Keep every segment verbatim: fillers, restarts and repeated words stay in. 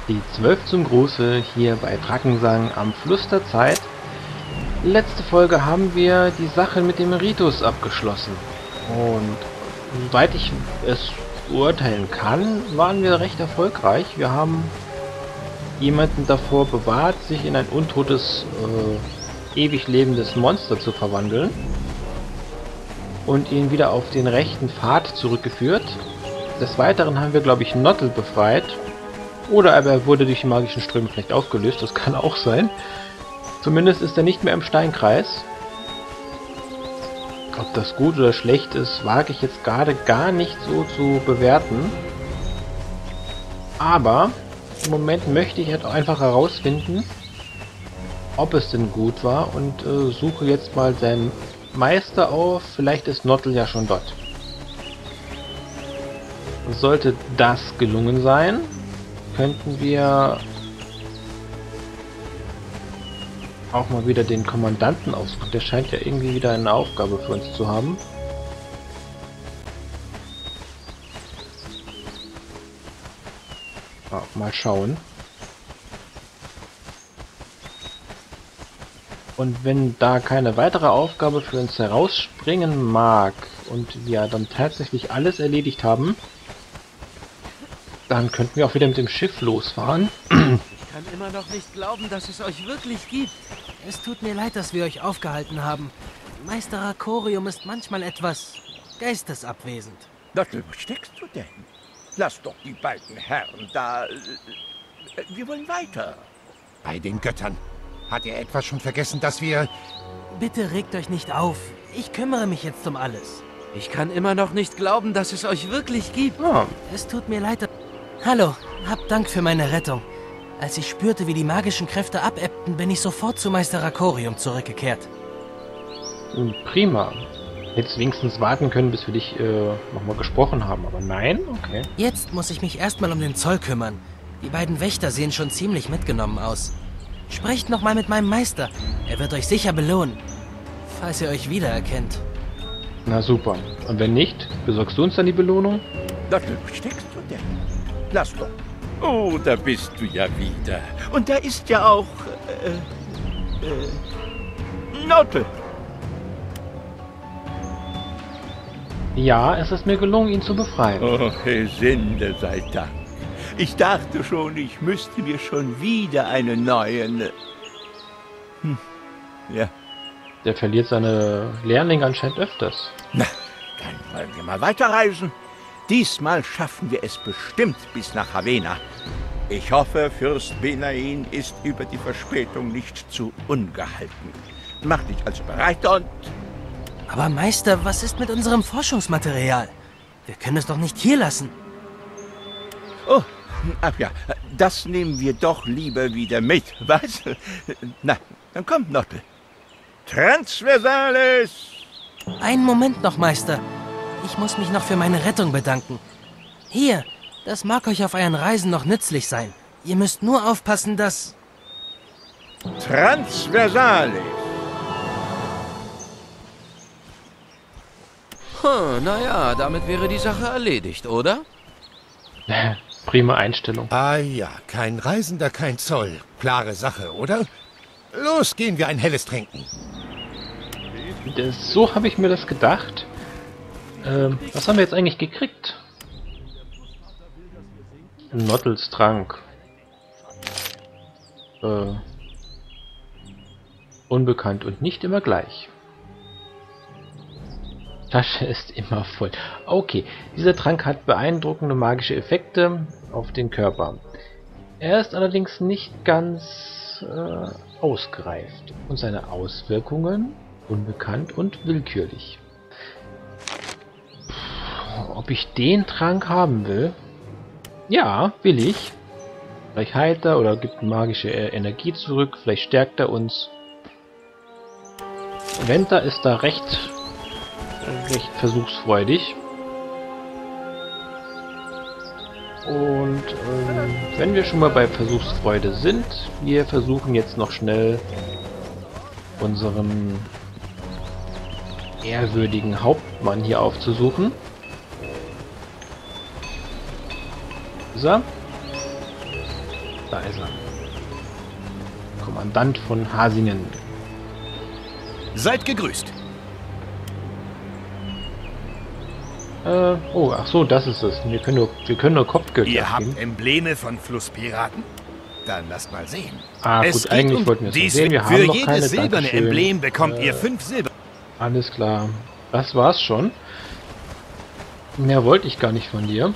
Die zwölf zum Gruße hier bei Drakensang am Fluss der Zeit. Letzte Folge haben wir die Sache mit dem Ritus abgeschlossen. Und soweit ich es beurteilen kann, waren wir recht erfolgreich. Wir haben jemanden davor bewahrt, sich in ein untotes, äh, ewig lebendes Monster zu verwandeln. Und ihn wieder auf den rechten Pfad zurückgeführt. Des Weiteren haben wir, glaube ich, Nottel befreit. Oder aber er wurde durch die magischen Ströme vielleicht aufgelöst, das kann auch sein. Zumindest ist er nicht mehr im Steinkreis. Ob das gut oder schlecht ist, wage ich jetzt gerade gar nicht so zu bewerten. Aber im Moment möchte ich halt auch einfach herausfinden, ob es denn gut war und äh, suche jetzt mal seinen Meister auf. Vielleicht ist Nottel ja schon dort. Sollte das gelungen sein, könnten wir auch mal wieder den Kommandanten aussuchen. Der scheint ja irgendwie wieder eine Aufgabe für uns zu haben. Ja, mal schauen. Und wenn da keine weitere Aufgabe für uns herausspringen mag und wir dann tatsächlich alles erledigt haben, dann könnten wir auch wieder mit dem Schiff losfahren. Ich kann immer noch nicht glauben, dass es euch wirklich gibt. Es tut mir leid, dass wir euch aufgehalten haben. Meister Rakorium ist manchmal etwas geistesabwesend. Nottel, wo steckst du denn? Lass doch die beiden Herren da. Wir wollen weiter. Bei den Göttern. Hat er etwas schon vergessen, dass wir... Bitte regt euch nicht auf. Ich kümmere mich jetzt um alles. Ich kann immer noch nicht glauben, dass es euch wirklich gibt. Ja. Es tut mir leid. Hallo, habt Dank für meine Rettung. Als ich spürte, wie die magischen Kräfte abebbten, bin ich sofort zu Meister Rakorium zurückgekehrt. Prima. Hättest wenigstens warten können, bis wir dich äh, nochmal gesprochen haben, aber nein? Okay. Jetzt muss ich mich erstmal um den Zoll kümmern. Die beiden Wächter sehen schon ziemlich mitgenommen aus. Sprecht nochmal mit meinem Meister. Er wird euch sicher belohnen, falls ihr euch wiedererkennt. Na super. Und wenn nicht, besorgst du uns dann die Belohnung? Nottel, wo steckst du denn? Lass doch. Oh, da bist du ja wieder. Und da ist ja auch... Äh, äh, Nottel. Ja, es ist mir gelungen, ihn zu befreien. Oh, Sinde sei Dank. Ich dachte schon, ich müsste mir schon wieder einen neuen... Hm. Ja. Der verliert seine Lehrlinge anscheinend öfters. Na, dann wollen wir mal weiterreisen. Diesmal schaffen wir es bestimmt bis nach Havena. Ich hoffe, Fürst Benain ist über die Verspätung nicht zu ungehalten. Mach dich also bereit und... Aber Meister, was ist mit unserem Forschungsmaterial? Wir können es doch nicht hier lassen. Oh, ach ja, das nehmen wir doch lieber wieder mit, was? Na, dann kommt Nottel. Transversales! Einen Moment noch, Meister. Ich muss mich noch für meine Rettung bedanken. Hier, das mag euch auf euren Reisen noch nützlich sein. Ihr müsst nur aufpassen, dass... Transversales! Hm, naja, damit wäre die Sache erledigt, oder? Prima Einstellung. Ah ja, kein Reisender, kein Zoll. Klare Sache, oder? Los, gehen wir ein helles trinken. Das, so habe ich mir das gedacht. Ähm, was haben wir jetzt eigentlich gekriegt? Nottels Trank. Äh, unbekannt und nicht immer gleich. Tasche ist immer voll. Okay, dieser Trank hat beeindruckende magische Effekte auf den Körper. Er ist allerdings nicht ganz äh, ausgereift und seine Auswirkungen unbekannt und willkürlich. Puh, ob ich den Trank haben will? Ja, will ich. Vielleicht heilt er oder gibt magische Energie zurück, vielleicht stärkt er uns. Venta ist da recht recht versuchsfreudig. Und ähm, wenn wir schon mal bei Versuchsfreude sind, wir versuchen jetzt noch schnell unseren ehrwürdigen Hauptmann hier aufzusuchen. So. Da ist er. Kommandant von Hasingen. Seid gegrüßt. Äh, oh, ach so, das ist es. Wir können nur, wir können nur Kopfgeld Ihr abgeben. habt Embleme von Flusspiraten? Dann lasst mal sehen. Ah, Es gut, geht eigentlich um wollten wir es noch dies- sehen. Wir haben Für noch jedes keine. silberne Dankeschön. Emblem bekommt Äh, ihr fünf Silber. Alles klar. Das war's schon. Mehr wollte ich gar nicht von dir.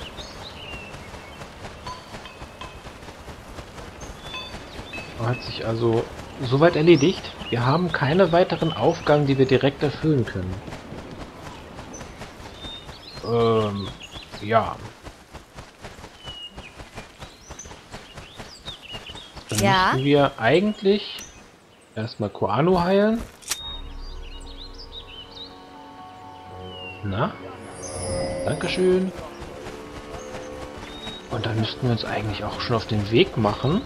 Hat sich also soweit erledigt. Wir haben keine weiteren Aufgaben, die wir direkt erfüllen können. Ähm, ja. Dann Ja? müssten wir eigentlich erstmal Koano heilen. Na? Dankeschön. Und dann müssten wir uns eigentlich auch schon auf den Weg machen.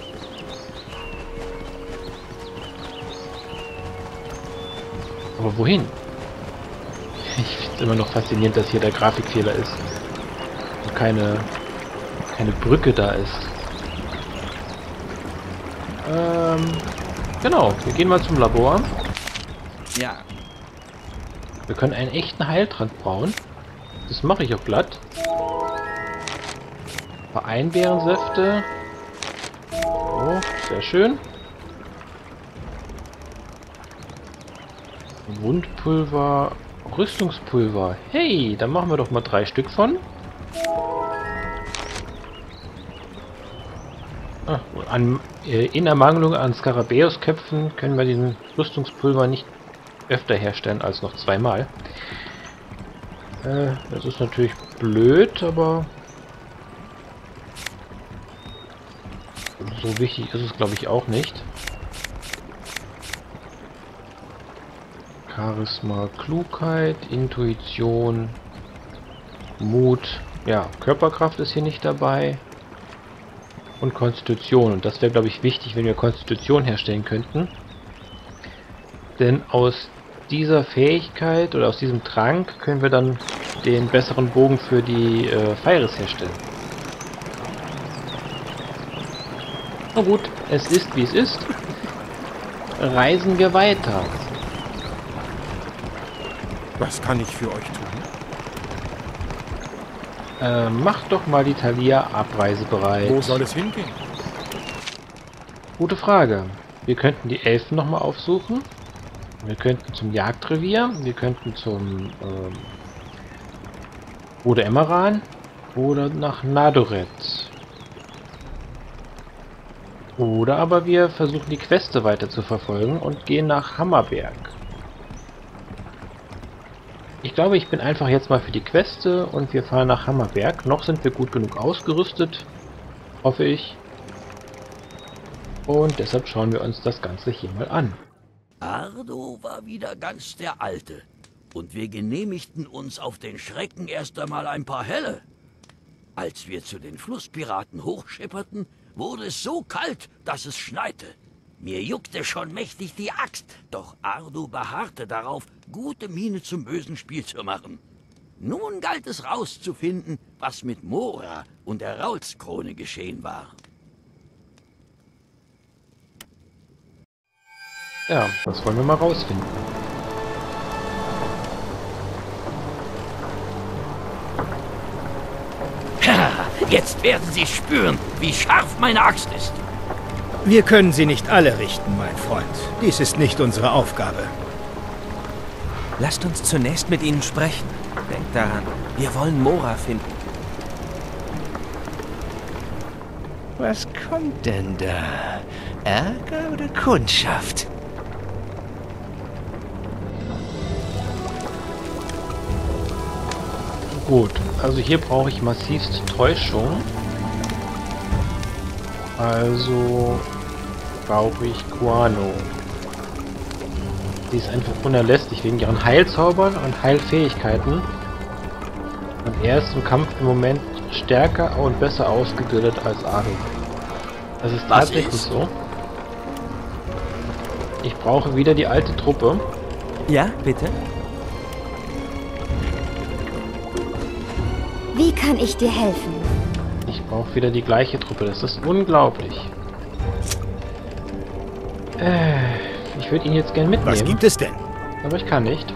Aber wohin? Ich finde es immer noch faszinierend, dass hier der Grafikfehler ist. Und keine, keine Brücke da ist. Ähm, genau, wir gehen mal zum Labor. Ja. Wir können einen echten Heiltrank brauen. Das mache ich auch glatt. Ein paar Einbeerensäfte. Oh, sehr schön. Wundpulver, Rüstungspulver. Hey, dann machen wir doch mal drei Stück von. Ah, an, äh, in Ermangelung an Skarabäusköpfen können wir diesen Rüstungspulver nicht öfter herstellen als noch zweimal. Äh, das ist natürlich blöd, aber so wichtig ist es, glaube ich, auch nicht. Charisma, Klugheit, Intuition, Mut. Ja, Körperkraft ist hier nicht dabei. Und Konstitution. Und das wäre, glaube ich, wichtig, wenn wir Konstitution herstellen könnten. Denn aus dieser Fähigkeit oder aus diesem Trank können wir dann den besseren Bogen für die äh, Fires herstellen. Na gut, es ist wie es ist. Reisen wir weiter. Was kann ich für euch tun? Äh, macht doch mal die Thalia abreisebereit. Wo soll es hingehen? Gute Frage. Wir könnten die Elfen nochmal aufsuchen. Wir könnten zum Jagdrevier. Wir könnten zum ähm, oder Emmeran oder nach Nadoret. Oder aber wir versuchen die Queste weiter zu verfolgen und gehen nach Hammerberg. Ich glaube, ich bin einfach jetzt mal für die Queste und wir fahren nach Hammerberg. Noch sind wir gut genug ausgerüstet, hoffe ich. Und deshalb schauen wir uns das Ganze hier mal an. Ardo war wieder ganz der Alte. Und wir genehmigten uns auf den Schrecken erst einmal ein paar Helle. Als wir zu den Flusspiraten hochschipperten, wurde es so kalt, dass es schneite. Mir juckte schon mächtig die Axt, doch Ardo beharrte darauf, gute Miene zum bösen Spiel zu machen. Nun galt es rauszufinden, was mit Mora und der Raulskrone geschehen war. Ja, das wollen wir mal rausfinden. Jetzt werden Sie spüren, wie scharf meine Axt ist. Wir können sie nicht alle richten, mein Freund. Dies ist nicht unsere Aufgabe. Lasst uns zunächst mit ihnen sprechen. Denkt daran, wir wollen Mora finden. Was kommt denn da? Ärger oder Kundschaft? Gut, also hier brauche ich massivst Täuschung. Also brauche ich Guano. Sie ist einfach unerlässlich wegen ihren Heilzaubern und Heilfähigkeiten. Und er ist im Kampf im Moment stärker und besser ausgebildet als Ardo. Das ist Was tatsächlich ist? so. Ich brauche wieder die alte Truppe. Ja, bitte? Wie kann ich dir helfen? Ich brauche wieder die gleiche Truppe. Das ist unglaublich. Äh, ich würde ihn jetzt gerne mitnehmen. Was gibt es denn? Aber ich kann nicht.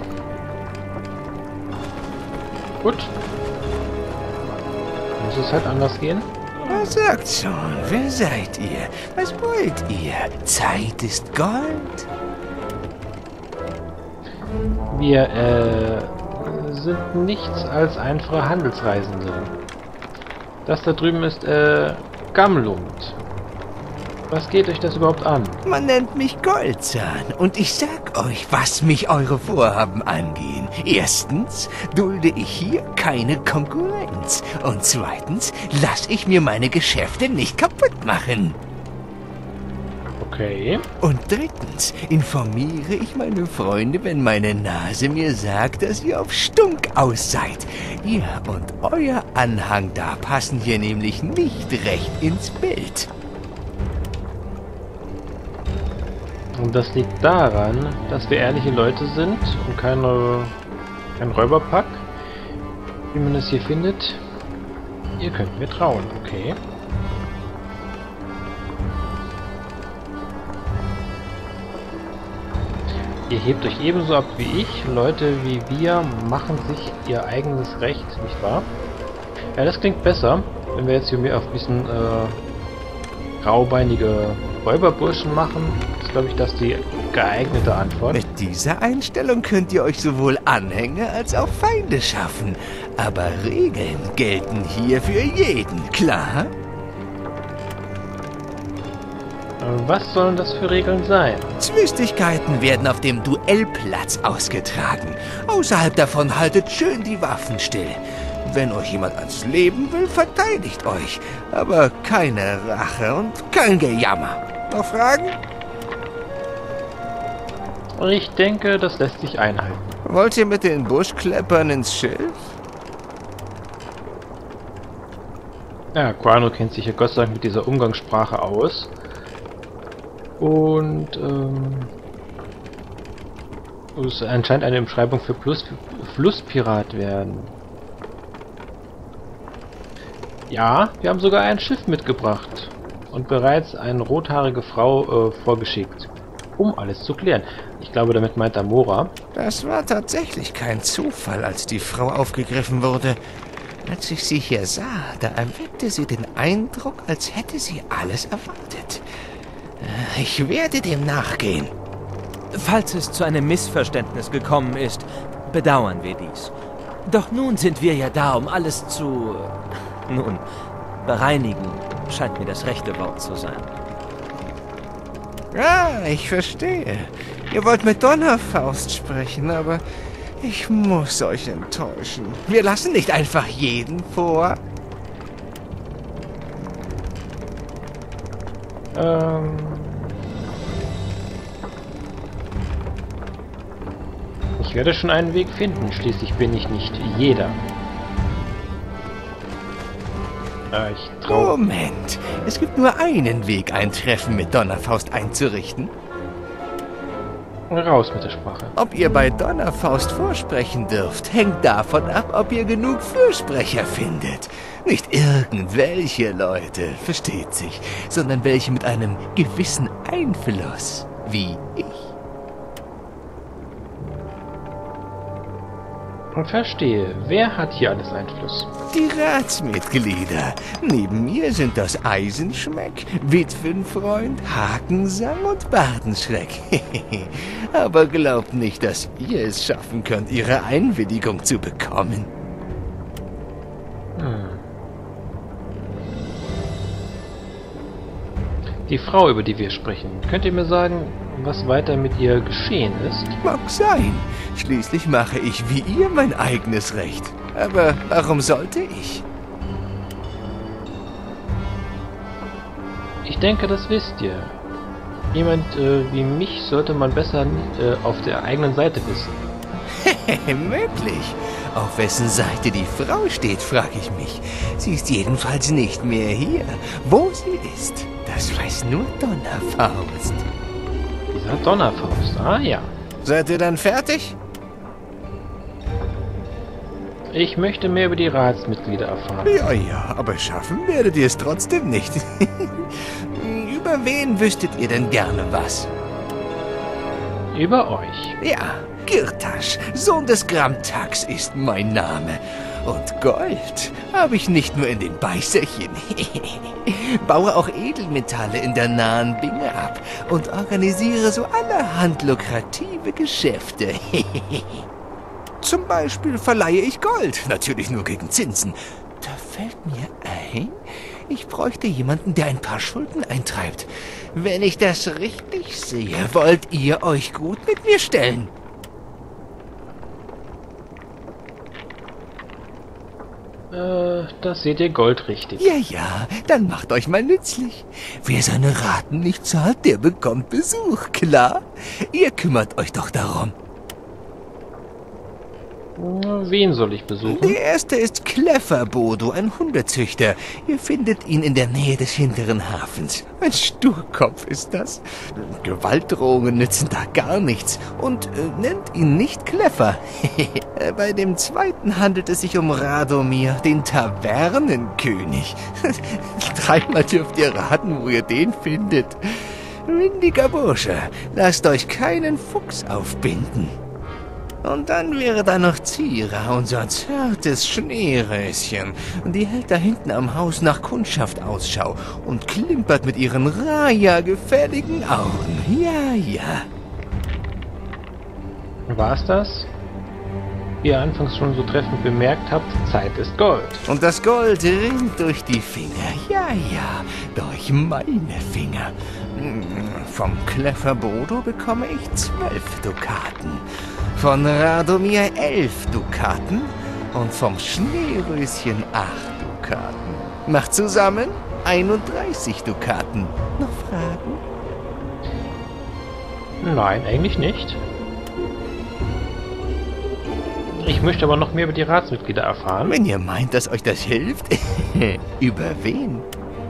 Gut. Muss es halt anders gehen. Was sagt schon? Wer seid ihr? Was wollt ihr? Zeit ist Gold? Wir, äh, sind nichts als einfache Handelsreisende. Das da drüben ist, äh, Gamlund. Was geht euch das überhaupt an? Man nennt mich Goldzahn und ich sag euch, was mich eure Vorhaben angehen. Erstens dulde ich hier keine Konkurrenz und zweitens lasse ich mir meine Geschäfte nicht kaputt machen. Okay. Und drittens informiere ich meine Freunde, wenn meine Nase mir sagt, dass ihr auf Stunk aus seid. Ihr und euer Anhang da passen hier nämlich nicht recht ins Bild. Und das liegt daran, dass wir ehrliche Leute sind und keine, kein Räuberpack. Wie man es hier findet. Ihr könnt mir trauen, okay. Ihr hebt euch ebenso ab wie ich. Leute wie wir machen sich ihr eigenes Recht, nicht wahr? Ja, das klingt besser, wenn wir jetzt hier mehr auf ein bisschen äh, graubeinige Räuberburschen machen. Ist, glaube ich, das die geeignete Antwort. Mit dieser Einstellung könnt ihr euch sowohl Anhänger als auch Feinde schaffen. Aber Regeln gelten hier für jeden, klar? Was sollen das für Regeln sein? Zwistigkeiten werden auf dem Duellplatz ausgetragen. Außerhalb davon haltet schön die Waffen still. Wenn euch jemand ans Leben will, verteidigt euch. Aber keine Rache und kein Gejammer. Noch Fragen? Ich denke, das lässt sich einhalten. Wollt ihr mit den Buschkleppern ins Schilf? Ja, Guano kennt sich ja Gott sei Dank mit dieser Umgangssprache aus. Und ähm, es anscheinend eine Umschreibung für Plus Flusspirat werden. Ja, wir haben sogar ein Schiff mitgebracht und bereits eine rothaarige Frau äh, vorgeschickt, um alles zu klären. Ich glaube, damit meint er Mora. Das war tatsächlich kein Zufall, als die Frau aufgegriffen wurde. Als ich sie hier sah, da erweckte sie den Eindruck, als hätte sie alles erwartet. Ich werde dem nachgehen. Falls es zu einem Missverständnis gekommen ist, bedauern wir dies. Doch nun sind wir ja da, um alles zu... Nun, bereinigen scheint mir das rechte Wort zu sein. Ah, ich verstehe. Ihr wollt mit Donnerfaust sprechen, aber ich muss euch enttäuschen. Wir lassen nicht einfach jeden vor. Ähm... Ich werde schon einen Weg finden, schließlich bin ich nicht jeder. Äh, ich trau... Moment, es gibt nur einen Weg, ein Treffen mit Donnerfaust einzurichten. Raus mit der Sprache. Ob ihr bei Donnerfaust vorsprechen dürft, hängt davon ab, ob ihr genug Fürsprecher findet. Nicht irgendwelche Leute, versteht sich, sondern welche mit einem gewissen Einfluss, wie ich. Verstehe. Wer hat hier alles Einfluss? Die Ratsmitglieder. Neben mir sind das Eisenschmeck, Witwenfreund, Hakensang und Bartenschreck. Aber glaubt nicht, dass ihr es schaffen könnt, ihre Einwilligung zu bekommen. Hm. Die Frau, über die wir sprechen, könnt ihr mir sagen, was weiter mit ihr geschehen ist? Mag sein. Schließlich mache ich wie ihr mein eigenes Recht. Aber warum sollte ich? Ich denke, das wisst ihr. Jemand äh, wie mich sollte man besser äh, auf der eigenen Seite wissen. Möglich. Auf wessen Seite die Frau steht, frage ich mich. Sie ist jedenfalls nicht mehr hier. Wo sie ist, das weiß nur Donnerfaust. Dieser Donnerfaust, ah ja. Seid ihr dann fertig? Ich möchte mehr über die Ratsmitglieder erfahren. Ja, ja, aber schaffen werdet ihr es trotzdem nicht. Über wen wüsstet ihr denn gerne was? Über euch. Ja, Girtasch, Sohn des Gramtax ist mein Name. Und Gold habe ich nicht nur in den Beißerchen. Baue auch Edelmetalle in der nahen Binge ab und organisiere so allerhand lukrative Geschäfte. Zum Beispiel verleihe ich Gold, natürlich nur gegen Zinsen. Da fällt mir ein, ich bräuchte jemanden, der ein paar Schulden eintreibt. Wenn ich das richtig sehe, wollt ihr euch gut mit mir stellen. Äh, das seht ihr goldrichtig. Ja, ja, dann macht euch mal nützlich. Wer seine Raten nicht zahlt, der bekommt Besuch, klar? Ihr kümmert euch doch darum. Wen soll ich besuchen? Der erste ist Klefferbodo, ein Hundezüchter. Ihr findet ihn in der Nähe des hinteren Hafens. Ein Sturkopf ist das. Gewaltdrohungen nützen da gar nichts. Und äh, nennt ihn nicht Kleffer. Bei dem zweiten handelt es sich um Radomir, den Tavernenkönig. Dreimal dürft ihr raten, wo ihr den findet. Windiger Bursche, lasst euch keinen Fuchs aufbinden. Und dann wäre da noch Zira, unser zartes Schneeröschen. Die hält da hinten am Haus nach Kundschaft Ausschau und klimpert mit ihren Raja-gefälligen Augen. Ja, ja. War's das? Wie ihr anfangs schon so treffend bemerkt habt, Zeit ist Gold. Und das Gold rinnt durch die Finger. Ja, ja, durch meine Finger. Vom Klefferbodo bekomme ich zwölf Dukaten. Von Radomir elf Dukaten und vom Schneeröschen acht Dukaten. Macht zusammen einunddreißig Dukaten. Noch Fragen? Nein, eigentlich nicht. Ich möchte aber noch mehr über die Ratsmitglieder erfahren. Wenn ihr meint, dass euch das hilft, über wen?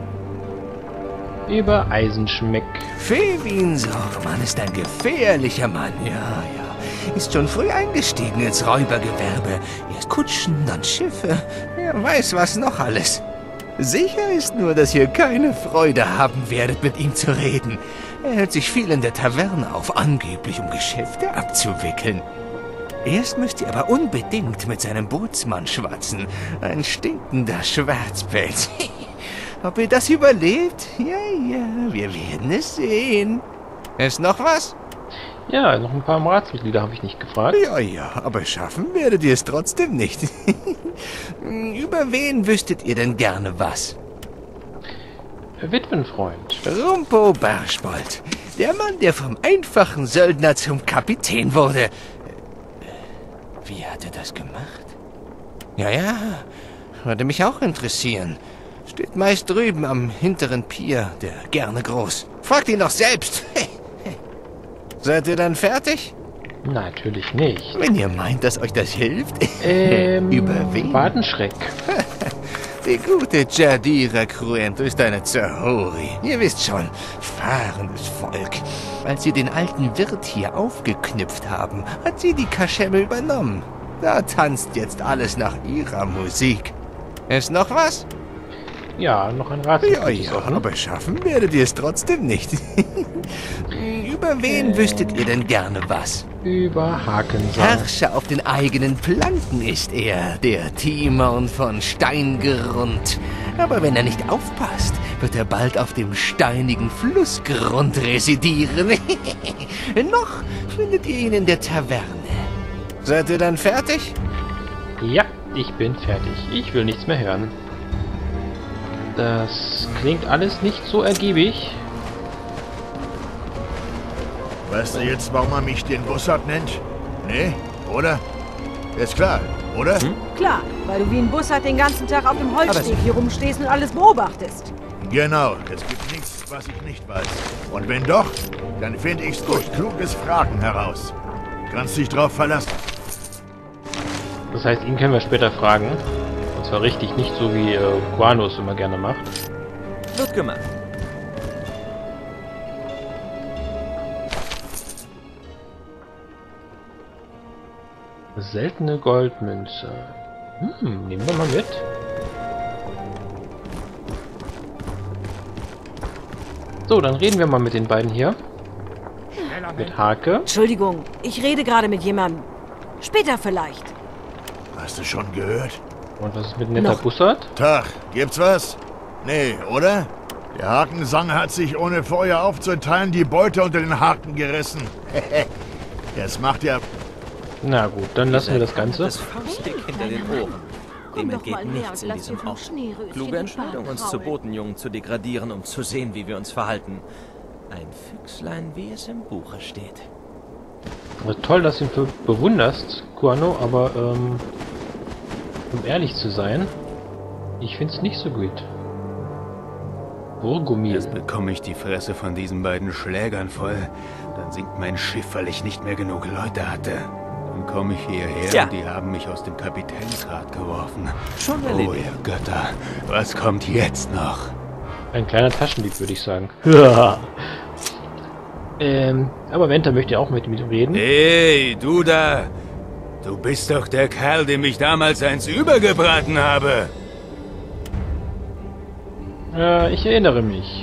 Über Eisenschmeck. Fevin Sormann ist ein gefährlicher Mann, ja, ja. Ist schon früh eingestiegen ins Räubergewerbe. Erst Kutschen, dann Schiffe. Wer weiß was noch alles. Sicher ist nur, dass ihr keine Freude haben werdet, mit ihm zu reden. Er hält sich viel in der Taverne auf, angeblich um Geschäfte abzuwickeln. Erst müsst ihr aber unbedingt mit seinem Bootsmann schwatzen. Ein stinkender Schwarzpelz. Ob ihr das überlebt? Ja, ja, wir werden es sehen. Ist noch was? Ja, noch ein paar Ratsmitglieder habe ich nicht gefragt. Ja, ja, aber schaffen werdet ihr es trotzdem nicht. Über wen wüsstet ihr denn gerne was? Witwenfreund. Rumpo Barschbold. Der Mann, der vom einfachen Söldner zum Kapitän wurde. Wie hat er das gemacht? Ja, ja, würde mich auch interessieren. Steht meist drüben am hinteren Pier, der gerne groß. Fragt ihn doch selbst. Seid ihr dann fertig? Natürlich nicht. Wenn ihr meint, dass euch das hilft. Ähm, Über wen? Badenschreck. Die gute Jadira Cruento ist eine Zahori. Ihr wisst schon, fahrendes Volk. Als sie den alten Wirt hier aufgeknüpft haben, hat sie die Kaschemme übernommen. Da tanzt jetzt alles nach ihrer Musik. Ist noch was? Ja, noch ein Ratsmitglied Ja, ist ja, offen. aber schaffen werdet ihr es trotzdem nicht. Über wen wüsstet ihr denn gerne was? Über Hakensang. Herrscher auf den eigenen Planken ist er, der Timon von Steingrund. Aber wenn er nicht aufpasst, wird er bald auf dem steinigen Flussgrund residieren. Noch findet ihr ihn in der Taverne. Seid ihr dann fertig? Ja, ich bin fertig. Ich will nichts mehr hören. Das klingt alles nicht so ergiebig. Weißt du jetzt, warum man mich den Bussard nennt? Nee, oder? Ist klar, oder? Hm? Klar, weil du wie ein Bussard den ganzen Tag auf dem Holzsteg hier rumstehst und alles beobachtest. Genau, es gibt nichts, was ich nicht weiß. Und wenn doch, dann finde ich's durch kluges Fragen heraus. Kannst dich drauf verlassen. Das heißt, ihn können wir später fragen. Und zwar richtig, nicht so wie äh, Guano immer gerne macht. Wird gemacht. Seltene Goldmünze. Hm, nehmen wir mal mit. So, dann reden wir mal mit den beiden hier. Mit Hake. Entschuldigung, ich rede gerade mit jemandem. Später vielleicht. Hast du schon gehört? Und was ist mit netter Noch. Bussard? Tag, gibt's was? Nee, oder? Der Hakensang hat sich ohne vorher aufzuteilen die Beute unter den Haken gerissen. Das macht ja... Na gut, dann lassen wir das Ganze. Das Faustdick hinter den Ohren. Dem Komm doch mal entgeht näher nichts und in lass dir diesem vom Ort. Schneeröschen Kluge den Entscheidung, Bart uns zu kraulen. Botenjungen zu degradieren, um zu sehen, wie wir uns verhalten. Ein Füchslein, wie es im Buche steht. Also toll, dass du ihn be- bewunderst, Kuano, aber ähm, um ehrlich zu sein, ich find's nicht so gut. Burgumil. Erst bekomme ich die Fresse von diesen beiden Schlägern voll, dann sinkt mein Schiff, weil ich nicht mehr genug Leute hatte. Dann komme ich hierher Tja. und die haben mich aus dem Kapitänsrat geworfen. Schon Oh, erledigt. ihr Götter, was kommt jetzt noch? Ein kleiner Taschendieb, würde ich sagen. ähm, aber Venter möchte ja auch mit ihm reden. Hey, du da! Du bist doch der Kerl, dem ich damals eins übergebraten habe! Äh, ich erinnere mich.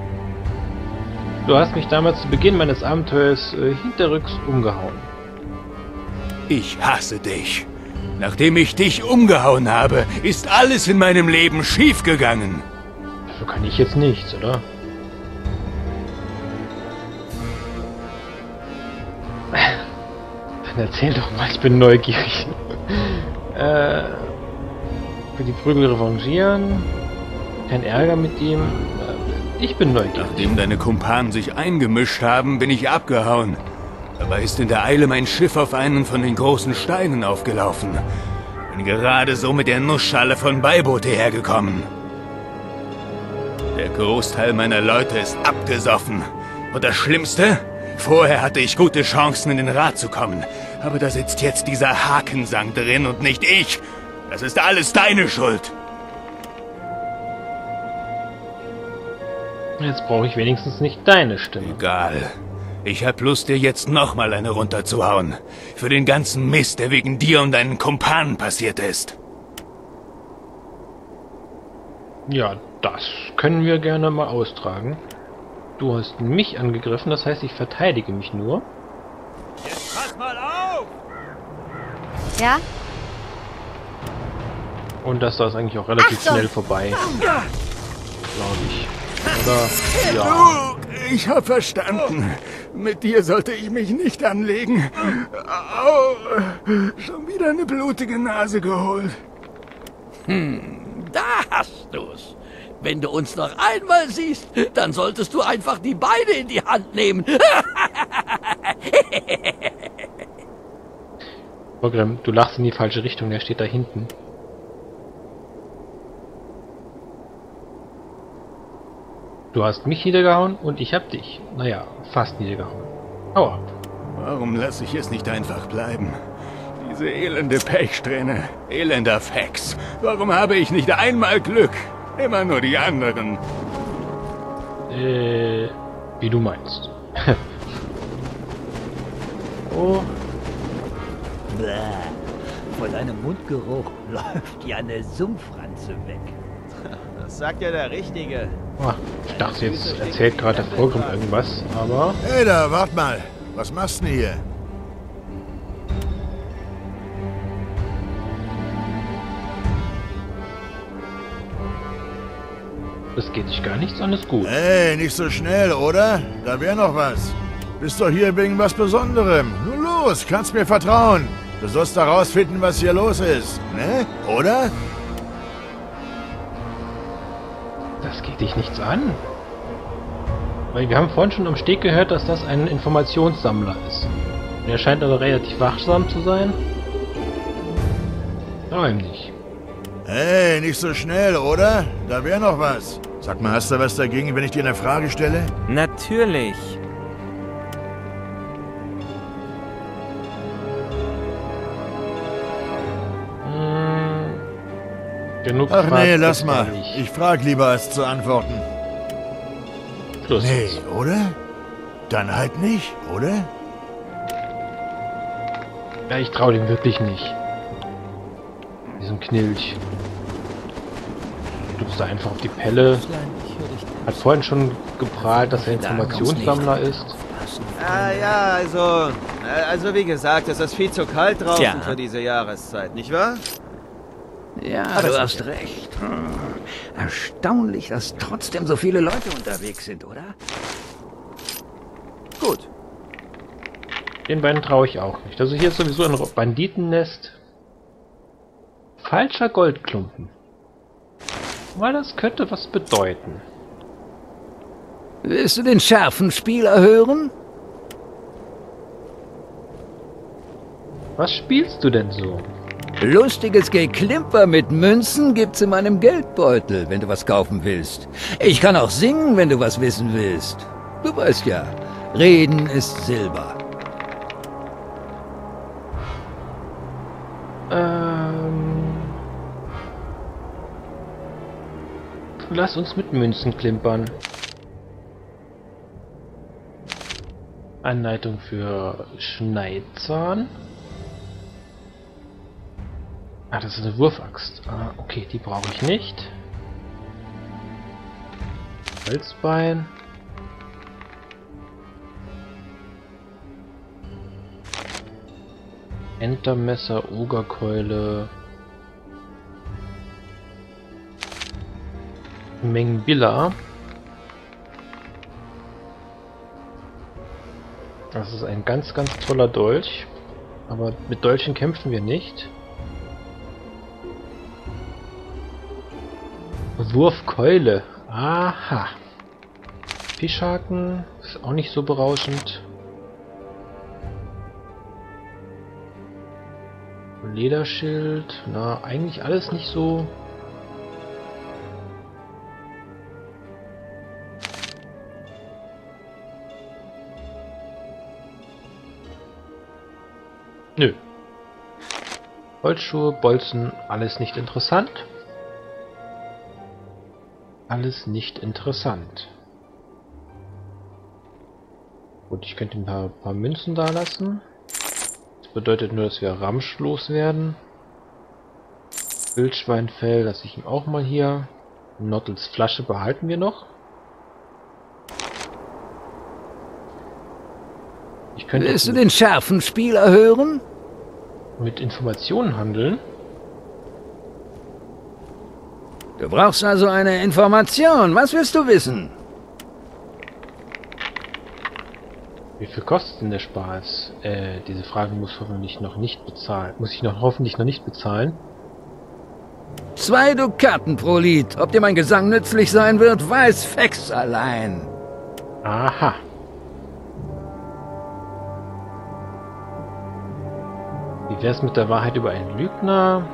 Du hast mich damals zu Beginn meines Abenteuers äh, hinterrücks umgehauen. Ich hasse dich. Nachdem ich dich umgehauen habe, ist alles in meinem Leben schiefgegangen. Dafür kann ich jetzt nichts, oder? Dann erzähl doch mal, ich bin neugierig. äh, für die Prügel revanchieren. Kein Ärger mit ihm. Äh, ich bin neugierig. Nachdem deine Kumpanen sich eingemischt haben, bin ich abgehauen. Dabei ist in der Eile mein Schiff auf einen von den großen Steinen aufgelaufen. Bin gerade so mit der Nussschale von Beiboot hergekommen. Der Großteil meiner Leute ist abgesoffen. Und das Schlimmste? Vorher hatte ich gute Chancen, in den Rat zu kommen. Aber da sitzt jetzt dieser Hakensang drin und nicht ich. Das ist alles deine Schuld. Jetzt brauche ich wenigstens nicht deine Stimme. Egal. Ich hab Lust, dir jetzt nochmal eine runterzuhauen. Für den ganzen Mist, der wegen dir und deinen Kumpanen passiert ist. Ja, das können wir gerne mal austragen. Du hast mich angegriffen, das heißt, ich verteidige mich nur. Jetzt pass mal auf! Ja? Und das da ist eigentlich auch relativ Achtung! schnell vorbei. Glaube ich. Oder? Ja. Du, ich hab verstanden. Mit dir sollte ich mich nicht anlegen. Au, schon wieder eine blutige Nase geholt. Hm, da hast du's. Wenn du uns noch einmal siehst, dann solltest du einfach die Beine in die Hand nehmen. Vorgrim, du lachst in die falsche Richtung, der steht da hinten. Du hast mich niedergehauen und ich hab dich. Naja, fast niedergehauen. Hau ab. Warum lasse ich es nicht einfach bleiben? Diese elende Pechsträhne, elender Fex. Warum habe ich nicht einmal Glück? Immer nur die anderen. Äh, wie du meinst. Oh, Bäh. Vor deinem Mundgeruch läuft ja eine Sumpfranze weg. Das sagt ja der Richtige. ach, ich dachte jetzt erzählt gerade der Vorgrim irgendwas, aber Hey da, wart mal. Was machst du denn hier? das geht sich gar nichts, alles gut. Hey, nicht so schnell, oder? Da wäre noch was. Bist doch hier wegen was Besonderem. Nun los, kannst mir vertrauen. Du sollst herausfinden, was hier los ist, ne? Oder? Das geht dich nichts an. Weil wir haben vorhin schon am Steg gehört, dass das ein Informationssammler ist. Und er scheint aber relativ wachsam zu sein. Aber ihm nicht. Hey, nicht so schnell, oder? Da wäre noch was. Sag mal, hast du was dagegen, wenn ich dir eine Frage stelle? Natürlich. Hm, genug Ach Fahrt nee, lass ist mal. da nicht. Ich frag lieber, als zu antworten. Schluss Nee, jetzt. oder? Dann halt nicht, oder? Ja, ich traue dem wirklich nicht. Diesen Knilch. Stützt da einfach auf die Pelle. Hat vorhin schon geprahlt, dass er Informationssammler ist. Ah ja, also... Also wie gesagt, es ist viel zu kalt draußen Tja. für diese Jahreszeit, nicht wahr? Ja, aber du hast recht. Hm. Erstaunlich, dass trotzdem so viele Leute unterwegs sind, oder? Gut. Den beiden traue ich auch nicht. Also hier ist sowieso ein Banditennest. Falscher Goldklumpen. Weil das könnte was bedeuten. Willst du den scharfen Spieler hören? Was spielst du denn so? Lustiges Geklimper mit Münzen gibt's in meinem Geldbeutel, wenn du was kaufen willst. Ich kann auch singen, wenn du was wissen willst. Du weißt ja, Reden ist Silber. Ähm... Lass uns mit Münzen klimpern. Anleitung für Schneidzahn. Ah, das ist eine Wurfaxt. Ah, okay, die brauche ich nicht. Holzbein. Entermesser, Ogerkeule. Mengbilla. Das ist ein ganz, ganz toller Dolch. Aber mit Dolchen kämpfen wir nicht. Wurfkeule. Aha. Fischhaken ist auch nicht so berauschend. Lederschild. Na, eigentlich alles nicht so. Nö. Holzschuhe, Bolzen, alles nicht interessant. Alles nicht interessant. Gut, ich könnte ein paar, paar Münzen da lassen. Das bedeutet nur, dass wir ramschlos werden. Wildschweinfell lasse ich ihm auch mal hier. Nottels Flasche behalten wir noch. Ich könnte Willst du den scharfen Spieler hören? Mit Informationen handeln. Du brauchst also eine Information. Was willst du wissen? Wie viel kostet denn der Spaß? Äh, diese Frage muss hoffentlich noch nicht bezahlen. Muss ich noch hoffentlich noch nicht bezahlen. Zwei Dukaten pro Lied. Ob dir mein Gesang nützlich sein wird, weiß Fex allein. Aha. Wie wär's mit der Wahrheit über einen Lügner?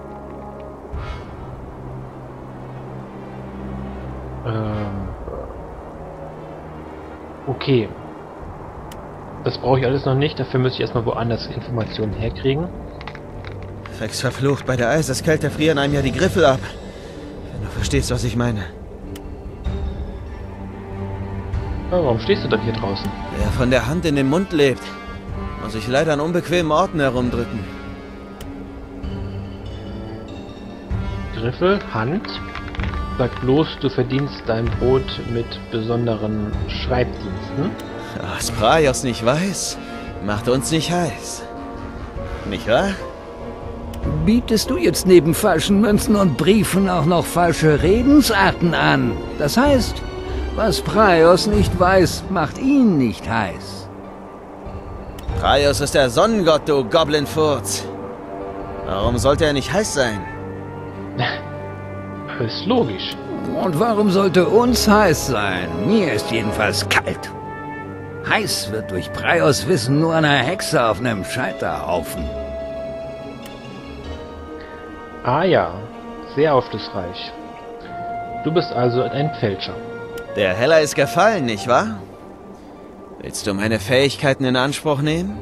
Ähm. Okay. Das brauche ich alles noch nicht. Dafür müsste ich erstmal woanders Informationen herkriegen. Fex verflucht, bei der Eiseskälte frieren einem ja die Griffel ab. Wenn du verstehst, was ich meine. Ja, warum stehst du dann hier draußen? Wer von der Hand in den Mund lebt, muss ich leider an unbequemen Orten herumdrücken. Griffel, Hand. Sag bloß, du verdienst dein Brot mit besonderen Schreibdiensten. Was Praios nicht weiß, macht uns nicht heiß. Nicht wahr? Bietest du jetzt neben falschen Münzen und Briefen auch noch falsche Redensarten an? Das heißt, was Praios nicht weiß, macht ihn nicht heiß. Praios ist der Sonnengott, du Goblinfurz. Warum sollte er nicht heiß sein? Ist logisch. Und warum sollte uns heiß sein? Mir ist jedenfalls kalt. Heiß wird durch Praios Wissen nur eine Hexe auf einem Scheiterhaufen. Ah ja, sehr aufschlussreich. Du bist also ein Fälscher. Der Heller ist gefallen, nicht wahr? Willst du meine Fähigkeiten in Anspruch nehmen?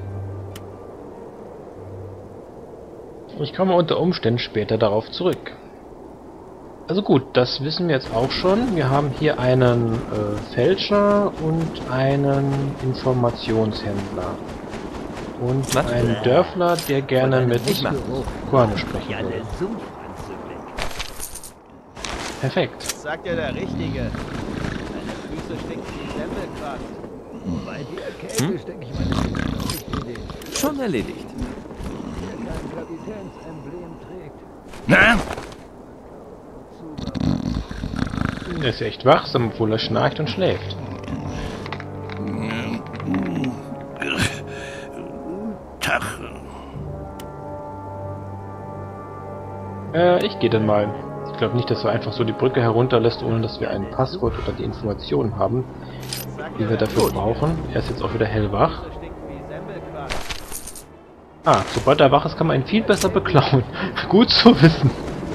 Ich komme unter Umständen später darauf zurück. Also gut, das wissen wir jetzt auch schon. Wir haben hier einen äh, Fälscher und einen Informationshändler. Und ein Dörfler, der gerne mit Korn sprechen würde. Perfekt. Sagt ja der Richtige. Deine Füße stinken wie Semmelkraft. Bei dir, Kälte, stecke ich meine Füße nicht in den. Schon erledigt. Der kein Kapitänsemblem trägt. Na? Er ist echt wachsam, obwohl er schnarcht und schläft. Tag. Äh, ich gehe dann mal. Ich glaube nicht, dass er einfach so die Brücke herunterlässt, ohne dass wir ein Passwort oder die Informationen haben, die wir dafür brauchen. Er ist jetzt auch wieder hellwach. Ah, sobald er wach ist, kann man ihn viel besser beklauen. Gut zu wissen.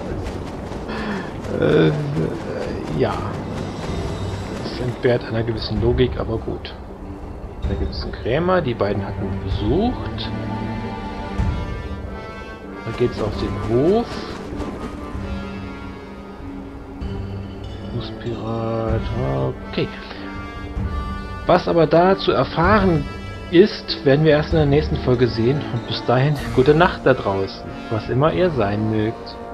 Äh, ja. Das entbehrt einer gewissen Logik, aber gut. Da gibt es einen Krämer, die beiden hatten besucht. Da geht's auf den Hof. Flusspirat, okay. Was aber da zu erfahren ist, werden wir erst in der nächsten Folge sehen. Und bis dahin, gute Nacht da draußen. Was immer ihr sein mögt.